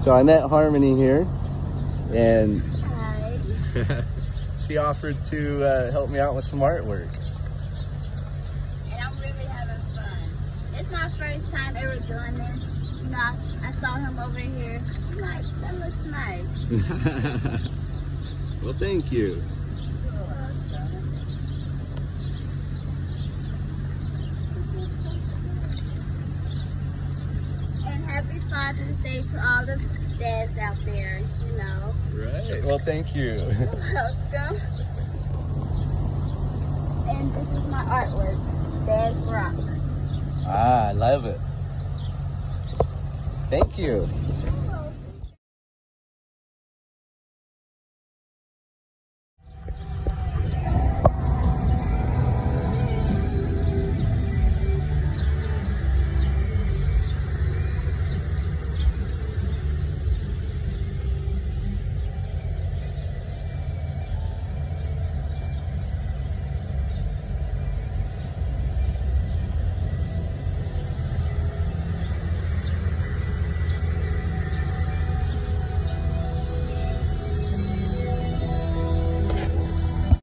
So I met Harmony here, and Hi. she offered to help me out with some artwork. And I'm really having fun. It's my first time ever doing this. You know, I saw him over here. I'm like, that looks nice. Well, thank you. And happy Father's Day to all the dads out there, you know. Right. Well, thank you. You're welcome. And this is my artwork, Dads Rock. Ah, I love it. Thank you.